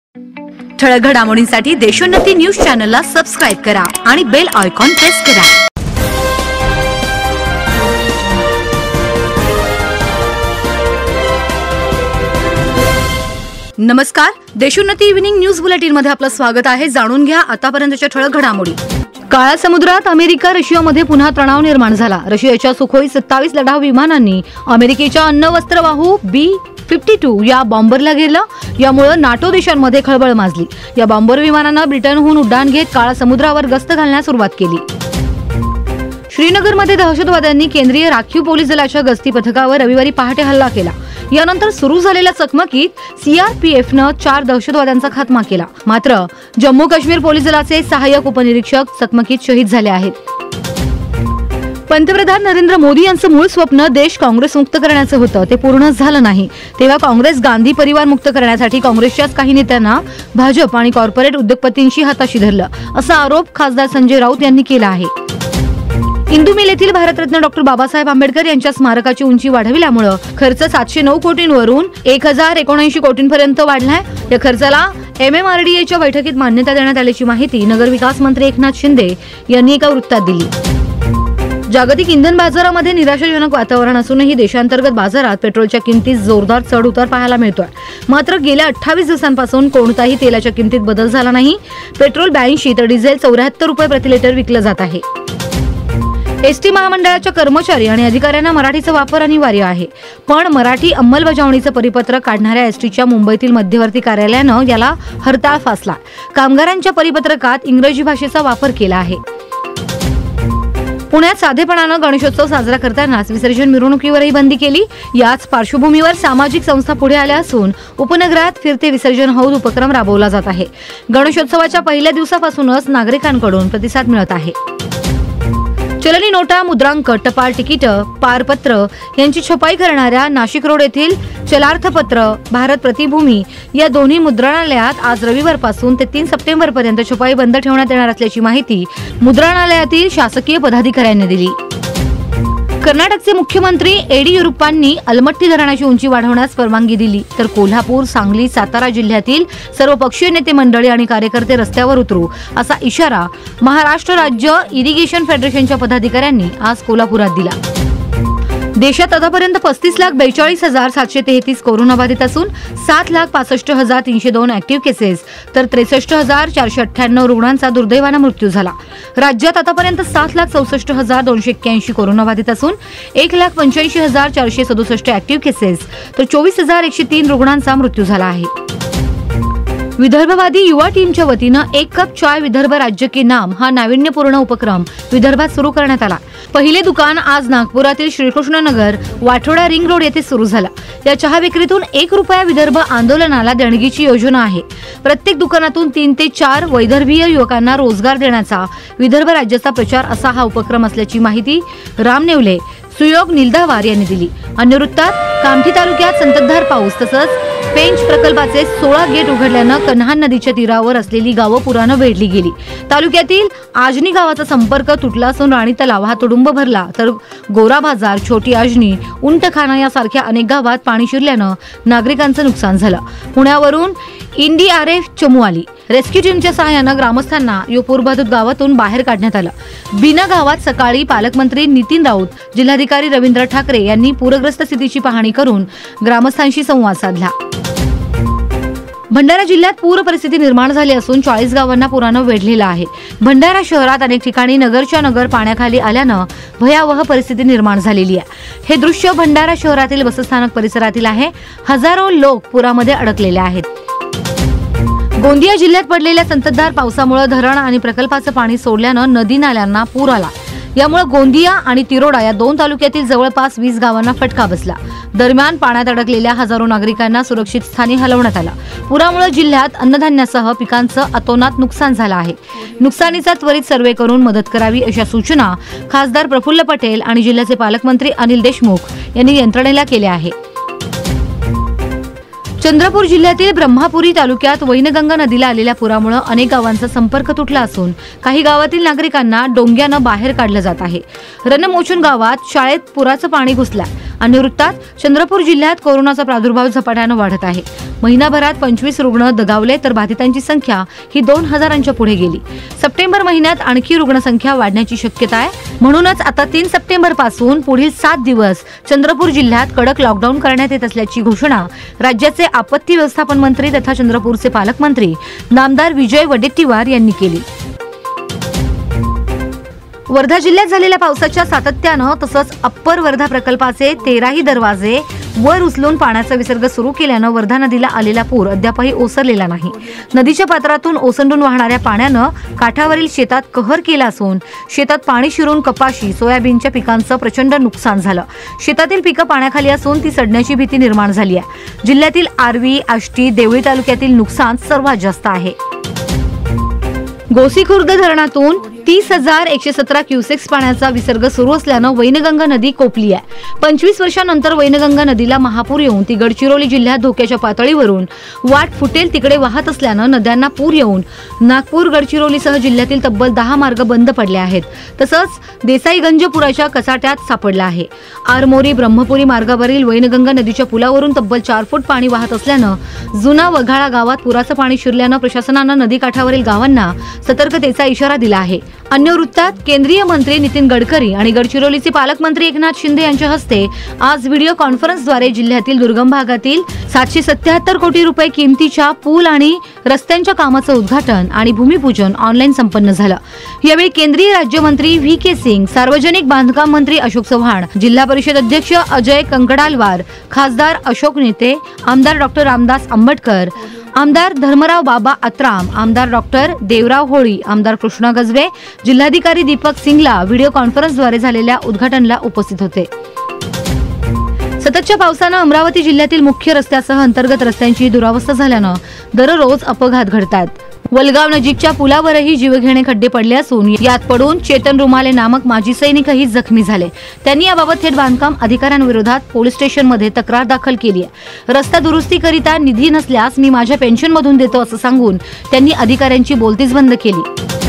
ठळक घडामोडींसाठी देशोन्नती न्यूज चॅनलला सबस्क्राइब करा आणि बेल आयकॉन प्रेस करा। नमस्कार, देशोन्नती इव्हिनिंग न्यूज बुलेटिन मध्ये आपलं स्वागत आहे। जाणून घ्या आतापर्यंतच्या ठळक घडामोडी। काळ्या समुद्रात अमेरिका रशियामध्ये पुन्हा तणाव निर्माण झाला। रशियाच्या सुखोई 27 लढाऊ विमानांनी अमेरिकेच्या अण्वस्त्रवाहू B-52 या बॉम्बरला घेरलं। यामुळे नाटो देशांमध्ये खळबळ माजली। या बॉम्बर विमानानं ब्रिटनहून उड्डाण घेत काळ्या समुद्रावर गस्त घालण्यास सुरुवात केली। श्रीनगरमध्ये दहशतवाद्यांनी केंद्रीय राखीव पोलीस दलाच्या गस्ती पथकावर रविवारी पहाटे हल्ला केला। यानंतर सुरू झालेल्या चकमकीत CRPFनं 4 दहशतवाद्यांचा खात्मा केला। मात्र जम्मू काश्मीर पोलीस दलाचे सहाय्यक उपनिरीक्षक चकमकीत शहीद झाले आहेत। पंतप्रधान नरेंद्र मोदी यांचं मूळ स्वप्न देश काँग्रेस मुक्त करण्याचं होतं, ते पूर्ण झालं नाही। तेव्हा काँग्रेस गांधी परिवार मुक्त करण्यासाठी काँग्रेसच्याच काही नेत्यांना भाजप आणि कॉर्पोरेट उद्योगपतींशी हाताशी धरलं, असा आरोप खासदार संजय राऊत यांनी केला आहे। इंदू मिल येथील भारतरत्न डॉक्टर बाबासाहेब आंबेडकर यांच्या स्मारकाची उंची वाढविल्यामुळे खर्च 709 कोटींवरून 1079 कोटींपर्यंत वाढलाय। या खर्चाला MMRDAच्या बैठकीत मान्यता देण्यात आल्याची माहिती नगरविकास मंत्री एकनाथ शिंदे यांनी एका वृत्तात दिली। जागतिक इंधन बाजारामध्ये निराशाजनक वातावरण असूनही देशांतर्गत बाजारात पेट्रोलच्या किमतीत जोरदार चढ उतार पाहायला मिळतोय। मात्र गेल्या 28 दिवसांपासून कोणताही तेलाच्या किमतीत बदल झाला नाही। पेट्रोल 82 तर डिझेल 74 रुपये प्रति लिटर विकलं जात आहे। एसटी महामंडळाच्या कर्मचारी आणि अधिकाऱ्यांना मराठीचा वापर अनिवार्य आहे, पण मराठी अंमलबजावणीचं परिपत्रक काढणाऱ्या एसटीच्या मुंबईतील मध्यवर्ती कार्यालयानं याला हरताळ फासला। कामगारांच्या परिपत्रकात इंग्रजी भाषेचा वापर केला आहे। पुण्यात साधेपणानं गणेशोत्सव साजरा करतानाच विसर्जन मिरवणुकीवरही बंदी केली। याच पार्श्वभूमीवर सामाजिक संस्था पुढे आल्या असून उपनगरात फिरते विसर्जन हौद उपक्रम राबवला जात आहे। गणेशोत्सवाच्या पहिल्या दिवसापासूनच नागरिकांकडून प्रतिसाद मिळत आहे। चलनी नोटा, मुद्रांक, टपाल तिकीट, पारपत्र यांची छपाई करणाऱ्या नाशिक रोड येथील चलार्थपत्र, भारत प्रतिभूमी या दोन्ही मुद्रणालयात आज रविवारपासून ते 3 सप्टेंबरपर्यंत छपाई बंद ठेवण्यात येणार असल्याची माहिती मुद्रणालयातील शासकीय पदाधिकाऱ्यांनी दिली। कर्नाटकचे मुख्यमंत्री येडियुरप्पांनी अलमट्टी धरणाची उंची वाढवण्यास परवानगी दिली, तर कोल्हापूर, सांगली, सातारा जिल्ह्यातील सर्व पक्षीय नेते मंडळी आणि कार्यकर्ते रस्त्यावर उतरू असा इशारा महाराष्ट्र राज्य इरिगेशन फेडरेशनच्या पदाधिकाऱ्यांनी आज कोल्हापुरात दिला। देशात आतापर्यंत 35,42,733 कोरोनाबाधित असून 7,65,302 ऍक्टिव्ह केसेस तर 63,498 रुग्णांचा दुर्दैवाने मृत्यू झाला। राज्यात आतापर्यंत 7,64,281 कोरोनाबाधित असून 1,85,467 ऍक्टिव्ह केसेस तर 24,103 रुग्णांचा मृत्यू झाला आहे। विदर्भवादी युवा टीमच्या वतीनं 1 कप चाय विदर्भ राज्य के नाम हा नाविन्यपूर्ण उपक्रम विदर्भात सुरू करण्यात आला। पहिले दुकान आज नागपुरातील श्रीकृष्णनगर वाठोडा रिंग रोड येथे सुरू झालं। या चहा विक्रीतून 1 रुपया विदर्भ आंदोलनाला देणगीची योजना आहे। प्रत्येक दुकानातून 3 ते 4 वैदर्भीय युवकांना रोजगार देण्याचा विदर्भ राज्याचा प्रचार असा हा उपक्रम असल्याची माहिती रामनेवले, सुयोग निलदावार यांनी दिली। अन्य वृत्तात कामठी तालुक्यात संततधार पाऊस तसंच पेंच प्रकल्पाचे 16 गेट उघडल्यानं कन्हान नदीच्या तीरावर असलेली गावं पुरानं वेढली गेली। तालुक्यातील आजनी गावाचा संपर्क तुटला असून राणी तलाव हा तुडुंब भरला, तर गोरा बाजार, छोटी आजनी, उंटखाना यासारख्या अनेक गावात पाणी शिरल्यानं नागरिकांचं नुकसान झालं। पुण्यावरून NDRF चमू आली। रेस्क्यू टीमच्या सहाय्यानं ग्रामस्थांना या पूरबाधित गावातून बाहेर काढण्यात आलं। बिना गावात सकाळी पालकमंत्री नितीन राऊत, जिल्हाधिकारी रवींद्र ठाकरे यांनी पूरग्रस्त स्थितीची पाहणी करून ग्रामस्थांशी संवाद साधला। भंडारा जिल्ह्यात पूर परिस्थिती निर्माण झाली असून 40 गावांना पुरानं वेढलेलं आहे। भंडारा शहरात अनेक ठिकाणी नगरच्या नगर पाण्याखाली आल्यानं भयावह परिस्थिती निर्माण झालेली आहे। हे दृश्य भंडारा शहरातील बसस्थानक परिसरातील आहे। हजारो लोक पुरामध्ये अडकलेले आहेत। गोंदिया जिल्ह्यात पडलेल्या संततधार पावसामुळे धरण आणि प्रकल्पाचं पाणी सोडल्यानं नदी नाल्यांना पूर आला। यामुळे गोंदिया आणि तिरोडा या 2 तालुक्यातील जवळपास 20 गावांना फटका बसला। दरम्यान पाण्यात अडकलेल्या हजारो नागरिकांना सुरक्षित स्थानी हलवण्यात आलं। पुरामुळे जिल्ह्यात अन्नधान्यासह पिकांचं अतोनात नुकसान झालं आहे। नुकसानीचा त्वरित सर्वे करून मदत करावी अशा सूचना खासदार प्रफुल्ल पटेल आणि जिल्ह्याचे पालकमंत्री अनिल देशमुख यांनी यंत्रणेला केल्या आहेत। चंद्रपूर जिल्ह्यातील ब्रह्मापुरी तालुक्यात वैनगंगा नदीला आलेल्या पुरामुळे अनेक गावांचा संपर्क तुटला असून काही गावातील नागरिकांना डोंग्यानं बाहेर काढलं जात आहे। रणमोचन गावात शाळेत पुराचं पाणी घुसलं। अन्य वृत्तात, चंद्रपूर जिल्ह्यात कोरोनाचा प्रादुर्भाव झपाट्याने वाढत आहे. महिनाभरात 25 रुग्ण दगावले तर बाधितांची संख्या ही 2000च्या पुढे गेली. सप्टेंबर महिन्यात आणखी रुग्णसंख्या वाढण्याची शक्यता आहे. म्हणूनच आता 3 सप्टेंबर पासून पुढील 7 दिवस चंद्रपूर जिल्ह्यात कडक लॉकडाऊन करण्यात येत असल्याची घोषणा राज्याचे आपत्ती व्यवस्थापन मंत्री तथा चंद्रपूरचे पालकमंत्री नामदार विजय वडेट्टीवार यांनी केली. वर्धा जिल्ह्यात झालेल्या पावसाच्या सातत्यानं तसंच अप्पर वर्धा प्रकल्पाचे 13ही दरवाजे वर उचलून पाण्याचा विसर्ग सुरू केल्यानं वर्धा नदीला आलेला पूर अद्यापही ओसरलेला नाही. नदीच्या पात्रातून ओसंडून वाहणाऱ्या पाण्यानं काठावरील शेतात कहर केला असून शेतात पाणी शिरून कपाशी, सोयाबीनच्या पिकांचं प्रचंड नुकसान झालं. शेतातील पिकं पाण्याखाली असून ती सडण्याची भीती निर्माण झाली आहे. जिल्ह्यातील आर्वी, आष्टी, देवळी तालुक्यातील नुकसान सर्वात जास्त आहे. गोसीखुर्द धरणातून 30,117 क्युसेक्स पाण्याचा विसर्ग सुरू असल्यानं वैनगंगा नदी कोपली आहे. 25 वर्षांनंतर वैनगंगा नदीला महापूर येऊन ती गडचिरोली जिल्ह्यात धोक्याच्या पातळीवरून वाट फुटेल तिकडे वाहत असल्यानं नद्यांना पूर येऊन नागपूर, गडचिरोलीसह जिल्ह्यातील तब्बल 10 मार्ग बंद पडले आहेत. तसंच देसाईगंज पुराच्या कचाट्यात सापडला आहे. आरमोरी, ब्रह्मपुरी मार्गावरील वैनगंगा नदीच्या पुलावरून तब्बल 4 फूट पाणी वाहत असल्यानं जुना वघाळा गावात पुराचं पाणी शिरल्यानं प्रशासनानं नदीकाठावरील गावांना सतर्कतेचा इशारा दिला आहे. अन्य वृत्तात, केंद्रीय मंत्री नितीन गडकरी आणि गडचिरोलीचे पालकमंत्री एकनाथ शिंदे यांच्या हस्ते आज व्हिडिओ कॉन्फरन्सद्वारे जिल्ह्यातील दुर्गम भागातील 777 कोटी रुपये किमतीच्या पूल आणि रस्त्यांच्या कामाचं उद्घाटन आणि भूमिपूजन ऑनलाईन संपन्न झालं. यावेळी केंद्रीय राज्यमंत्री व्ही.के. सिंग, सार्वजनिक बांधकाम मंत्री अशोक चव्हाण, जिल्हा परिषद अध्यक्ष अजय कंकडालवार, खासदार अशोक नेते, आमदार डॉक्टर रामदास आंबटकर, आमदार धर्मराव बाबा अत्राम, आमदार डॉक्टर देवराव होळी, आमदार कृष्णा गजबे, जिल्हाधिकारी दीपक सिंगला व्हिडिओ कॉन्फरन्सद्वारे झालेल्या उद्घाटनाला उपस्थित होते. सततच्या पावसानं अमरावती जिल्ह्यातील मुख्य रस्त्यासह अंतर्गत रस्त्यांची दुरावस्था झाल्यानं दररोज अपघात घडतात. वलगाव नजीकच्या पुलावरही जीवघेणे खड्डे पडले असून यात पडून चेतन रुमाले नामक माजी सैनिकही जखमी झाले. त्यांनी याबाबत थेट बांधकाम अधिकाऱ्यांविरोधात पोलीस स्टेशनमध्ये तक्रार दाखल केली आहे. रस्ता दुरुस्तीकरिता निधी नसल्यास मी माझ्या पेन्शनमधून देतो असं सांगून त्यांनी अधिकाऱ्यांची बोलतीच बंद केली.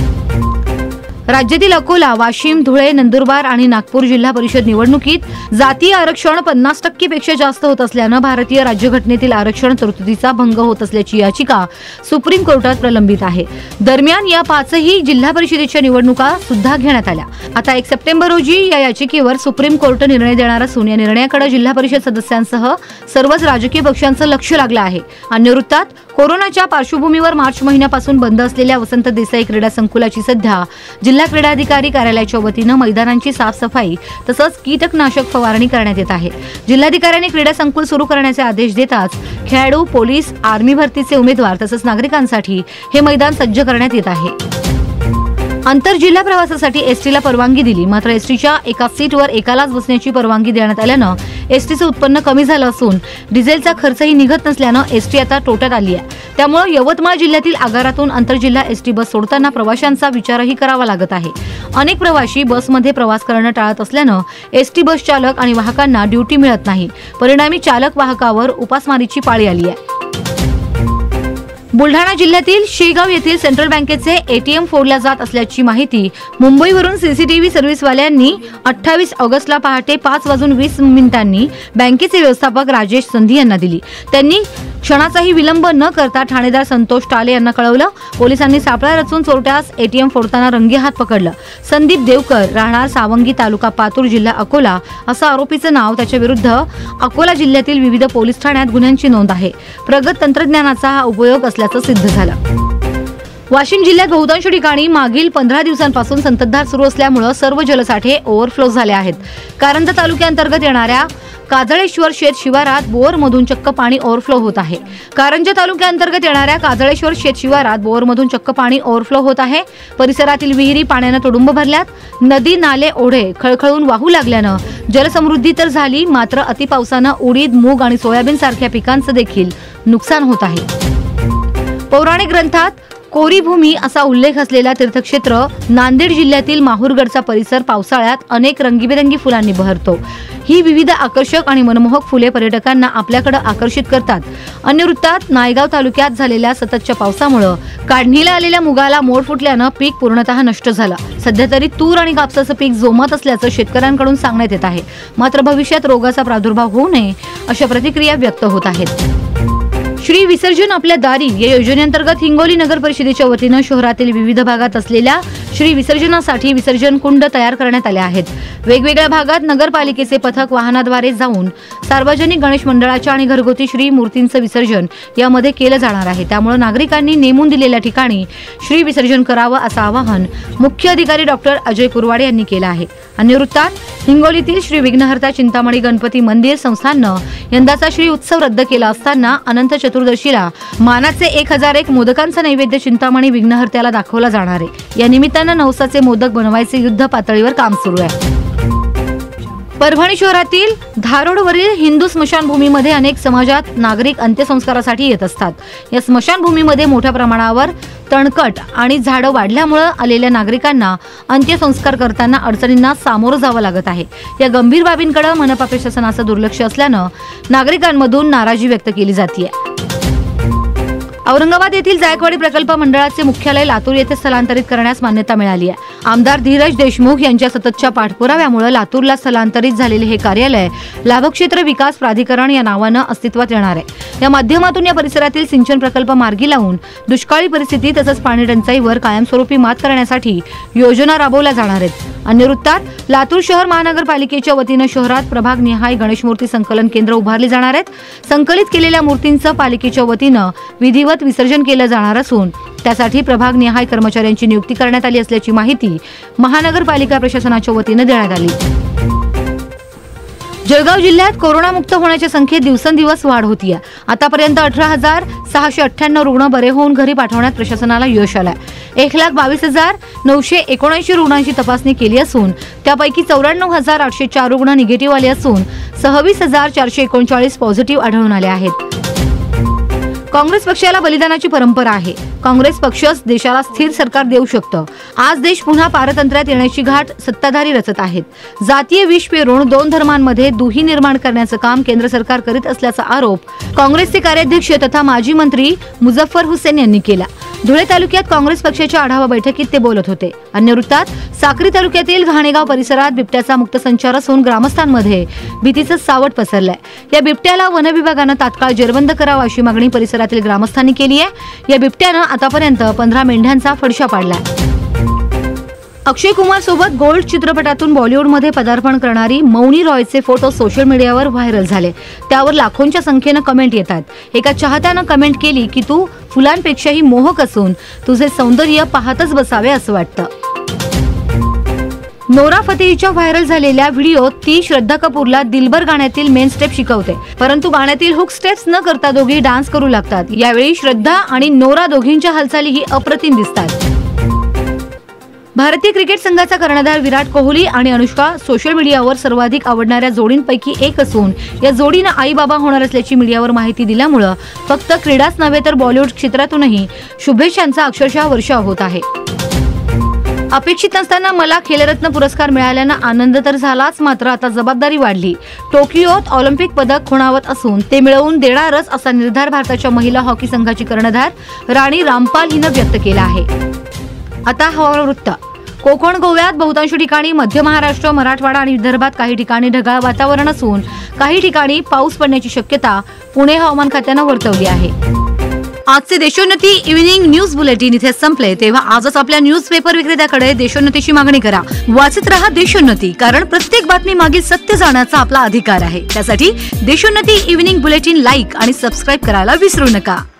राज्यातील अकोला, वाशिम, धुळे, नंदुरबार आणि नागपूर जिल्हा परिषद निवडणुकीत जातीय आरक्षण 50% पेक्षा जास्त होत असल्यानं भारतीय राज्यघटनेतील आरक्षण तरतुदीचा भंग होत असल्याची याचिका सुप्रीम कोर्टात प्रलंबित आहे. दरम्यान या 5ही जिल्हा परिषदेच्या निवडणुका सुद्धा घेण्यात आल्या. आता 1 सप्टेंबर रोजी या याचिकेवर सुप्रीम कोर्ट निर्णय देणार असून या निर्णयाकडे जिल्हा परिषद सदस्यांसह सर्वच राजकीय पक्षांचं लक्ष लागलं आहे. अन्य वृत्तात, कोरोनाच्या पार्श्वभूमीवर मार्च महिन्यापासून बंद असलेल्या वसंत देसाई क्रीडा संकुलाची सध्या जिल्हा क्रीडा अधिकारी कार्यालयाच्या वतीनं मैदानांची साफसफाई तसंच कीटकनाशक फवारणी करण्यात येत आहे. जिल्हाधिकाऱ्यांनी क्रीडा संकुल सुरू करण्याचे आदेश देताच खेळाडू, पोलीस, आर्मी भरतीचे उमेदवार तसंच नागरिकांसाठी हे मैदान सज्ज करण्यात येत आहे. आंतरजिल्हा प्रवासासाठी एसटीला परवानगी दिली, मात्र एसटीच्या एका सीटवर एकालाच बसण्याची परवानगी देण्यात आल्यानं एसटीचं उत्पन्न कमी झालं असून डिझेलचा खर्चही निघत नसल्यानं एसटी आता तोट्यात आली आहे. त्यामुळे यवतमाळ जिल्ह्यातील आगारातून आंतरजिल्हा एसटी बस सोडताना प्रवाशांचा विचारही करावा लागत आहे. अनेक प्रवासी बसमध्ये प्रवास करणं टाळत असल्यानं एसटी बस चालक आणि वाहकांना ड्युटी मिळत नाही. परिणामी चालक वाहकावर उपासमारीची पाळी आली आहे. बुलढाणा जिल्ह्यातील शेगाव येथील सेंट्रल बँकेचे एटीएम फोडल्या जात असल्याची माहिती मुंबईवरून सीसीटीव्ही सर्व्हिसवाल्यांनी 28 ऑगस्टला पहाटे 5:20 बँकेचे व्यवस्थापक राजेश संधी यांना दिली. त्यांनी क्षणाचाही विलंब न करता ठाणेदार संतोष टाले यांना कळवलं. पोलिसांनी सापळा रचून चोरट्यास एटीएम फोडताना रंगेहात पकडलं. संदीप देवकर, राहणार सावंगी, तालुका पातूर, जिल्हा अकोला असं आरोपीचं नाव. त्याच्या विरुद्ध अकोला जिल्ह्यातील विविध पोलीस ठाण्यात गुन्ह्यांची नोंद आहे. प्रगत तंत्रज्ञानाचा हा उपयोग असल्याचं सिद्ध झालं. वाशिम जिल्ह्यात बहुतांश ठिकाणी मागील 15 दिवसांपासून संततधार सुरू असल्यामुळे सर्व जलसाठे ओव्हरफ्लो झाले आहेत. कारंजा तालुक्याअंतर्गत येणाऱ्या काजळेश्वर शेत शिवारात बोअरमधून चक्क पाणी ओव्हरफ्लो होत आहे. कारंजा तालुक्याअंतर्गत येणाऱ्या काजळेश्वर शेत शिवारात बोअरमधून चक्क पाणी ओव्हरफ्लो होत आहे. परिसरातील विहिरी पाण्यानं तुडुंब भरल्यात. नदी, नाले, ओढे खळखळून वाहू लागल्यानं जलसमृद्धी तर झाली, मात्र अतिपावसानं उडीद, मूग आणि सोयाबीन सारख्या पिकांचं देखील नुकसान होत आहे. पौराणिक ग्रंथात कोरीभूमी असा उल्लेख असलेला तीर्थक्षेत्र नांदेड जिल्ह्यातील माहूरगडचा परिसर पावसाळ्यात अनेक रंगीबेरंगी फुलांनी बहरतो। ही विविध आकर्षक आणि मनमोहक फुले पर्यटकांना आपल्याकडे आकर्षित करतात। अन्य वृत्तात, नायगाव तालुक्यात झालेल्या सततच्या पावसामुळे काढणीला आलेल्या मुगाला मोड फुटल्यानं पीक पूर्णतः नष्ट झालं। सध्या तरी तूर आणि कापसाचं पीक जोमात असल्याचं शेतकऱ्यांकडून सांगण्यात येत आहे। मात्र भविष्यात रोगाचा प्रादुर्भाव होऊ नये अशा प्रतिक्रिया व्यक्त होत आहेत। श्री विसर्जन आपल्या दारी या योजनेअंतर्गत हिंगोली नगर परिषदेच्या वतीनं शहरातील विविध भागात असलेल्या श्री विसर्जनासाठी विसर्जन कुंड तयार करण्यात आले आहेत। वेगवेगळ्या भागात नगरपालिकेचे पथक वाहनाद्वारे जाऊन सार्वजनिक गणेश मंडळाच्या आणि घरगुती श्री मूर्तींचं विसर्जन यामध्ये केलं जाणार आहे। त्यामुळे नागरिकांनी नेमून दिलेल्या ठिकाणी श्री विसर्जन करावं असं आवाहन मुख्य अधिकारी डॉक्टर अजय कुरवाडे यांनी केलं आहे। अन्य वृत्तात, हिंगोलीतील श्री विघ्नहर्ता चिंतामणी गणपती मंदिर संस्थाननं यंदाचा श्री उत्सव रद्द केला असताना अनंत चतुर्दशीला मानाचे 1001 मोदकांचा नैवेद्य चिंतामणी विघ्नहर्त्याला दाखवला जाणार आहे। या निमित्तानं नवसाचे मोदक बनवायचे युद्ध पातळीवर काम सुरू आहे। परभणी शहरातील धारोडवरील हिंदू स्मशानभूमीमध्ये अनेक समाजात नागरिक अंत्यसंस्कारासाठी येत असतात। या स्मशानभूमीमध्ये मोठ्या प्रमाणावर तणकट आणि झाडं वाढल्यामुळे आलेल्या नागरिकांना अंत्यसंस्कार करताना अडचणींना सामोरं जावं लागत आहे। या गंभीर बाबींकडे मनपा प्रशासनाचं दुर्लक्ष असल्यानं नागरिकांमधून नाराजी व्यक्त केली जाते। औरंगाबाद येथील जायकवाडी प्रकल्प मंडळाचे मुख्यालय लातूर येथे स्थलांतरित करण्यास मान्यता मिळाली आहे। आमदार धीरज देशमुख यांच्या सततच्या पाठपुराव्यामुळे लातूरला स्थलांतरित झालेले हे कार्यालय लाभक्षेत्र विकास प्राधिकरण या नावानं अस्तित्वात येणार आहे। या माध्यमातून या परिसरातील सिंचन प्रकल्प मार्गी लावून दुष्काळी परिस्थिती तसंच पाणी टंचाईवर कायमस्वरूपी मात करण्यासाठी योजना राबवल्या जाणार आहेत। अन्य वृत्तात, लातूर शहर महानगरपालिकेच्या वतीनं शहरात प्रभाग निहाय गणेश मूर्ती संकलन केंद्र उभारली जाणार आहेत। संकलित केलेल्या मूर्तींचं पालिकेच्या वतीनं विधिवत विसर्जन केलं जाणार असून त्यासाठी प्रभाग निहाय कर्मचाऱ्यांची नियुक्ती करण्यात आली असल्याची माहिती महानगरपालिका प्रशासनाच्या वतीनं देण्यात आली। जळगाव जिल्ह्यात कोरोनामुक्त होण्याच्या संख्येत दिवसेंदिवस वाढ होतीये। आतापर्यंत 18,698 रुग्ण बरे होऊन घरी पाठवण्यात प्रशासनाला यश आलंय। 1,22,979 रुग्णांची तपासणी केली असून त्यापैकी 94,804 रुग्ण निगेटिव्ह आले असून 26,439 पॉझिटिव्ह आढळून आले आहेत। काँग्रेस पक्षाला बलिदानाची परंपरा आहे। काँग्रेस पक्षच देशाला स्थिर सरकार देऊ शकतं। आज देश पुन्हा पारतंत्र्यात येण्याची घाट सत्ताधारी रचत आहेत। जातीय विष पेरून दोन धर्मांमध्ये दुही निर्माण करण्याचं काम केंद्र सरकार करीत असल्याचा आरोप काँग्रेसचे कार्याध्यक्ष तथा माजी मंत्री मुझफ्फर हुसेन यांनी केला। धुळे तालुक्यात काँग्रेस पक्षाच्या आढावा बैठकीत ते बोलत होते। अन्य वृत्तात, साक्री तालुक्यातील घाणेगाव परिसरात बिबट्याचा मुक्त संचार असून ग्रामस्थांमध्ये भीतीचं सावट पसरलंय। या बिबट्याला वन विभागानं तात्काळ जेरबंद करावं अशी मागणी परिसरातील ग्रामस्थांनी केली आहे। या बिबट्यानं आतापर्यंत 15 मेंढ्यांचा फडशा पाडलाय। अक्षय कुमार सोबत गोल्ड चित्रपटातून बॉलिवूडमध्ये पदार्पण करणारी मौनी रॉयचे फोटो सोशल मीडियावर व्हायरल झाले। त्यावर लाखोंच्या संख्येनं कमेंट येतात। एका चाहत्यानं कमेंट केली की तू फुलांपेक्षाही मोहक असून तुझे सौंदर्य पाहतच बसावे असं वाटतं। नोरा फतेहीच्या व्हायरल झालेल्या व्हिडिओत ती श्रद्धा कपूरला दिलबर गाण्यातील मेन स्टेप शिकवते, परंतु गाण्यातील हुक स्टेप्स न करता दोघी डान्स करू लागतात। यावेळी श्रद्धा आणि नोरा दोघींच्या हालचालीही अप्रतिम दिसतात। भारतीय क्रिकेट संघाचा कर्णधार विराट कोहली आणि अनुष्का सोशल मीडियावर सर्वाधिक आवडणाऱ्या जोडींपैकी एक असून या जोडीनं आई बाबा होणार असल्याची मीडियावर माहिती दिल्यामुळे फक्त क्रीडाच नव्हे तर बॉलिवूड क्षेत्रातूनही शुभेच्छांचा अक्षरशः वर्षाव होत आहे। अपेक्षित नसताना मला खेलरत्न पुरस्कार मिळाल्यानं आनंद तर झालाच, मात्र आता जबाबदारी वाढली। टोकियोत ऑलिम्पिक पदक खुणावत असून ते मिळवून देणारच असा निर्धार भारताच्या महिला हॉकी संघाची कर्णधार राणी रामपाल हिनं व्यक्त केला आहे। आता हवामान वृत्त। कोकण गोव्यात बहुतांश ठिकाणी, मध्य महाराष्ट्र, मराठवाडा आणि विदर्भात काही ठिकाणी ढगाळ वातावरण असून काही ठिकाणी पाऊस पडण्याची शक्यता पुणे हवामान खात्यानं वर्तवली आहे। आजचे देशोन्नती इव्हिनिंग न्यूज बुलेटिन इथे संपले। तेव्हा आजच आपल्या न्यूज पेपर विक्रेत्याकडे देशोन्नतीची मागणी करा। वाचत रहा देशोन्नती, कारण प्रत्येक बातमी मागील सत्य जाण्याचा आपला अधिकार आहे। त्यासाठी देशोन्नती इव्हिनिंग बुलेटिन लाईक आणि सबस्क्राईब करायला विसरू नका।